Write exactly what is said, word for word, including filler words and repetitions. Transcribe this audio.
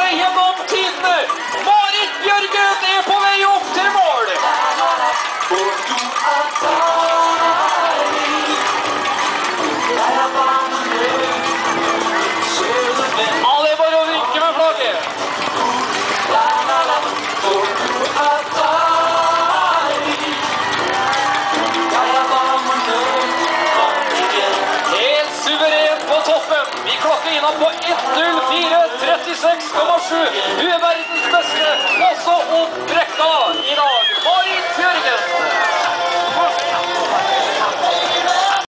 seg gjennom tidene. Marit Bjørgen er på vei opp til mål. Alle er bare å vinke med flagget. Helt suverent på toppen. Vi klokker innan på ett null fire trettiseks komma sju. Du er verdens beste, også opp rekka i dag.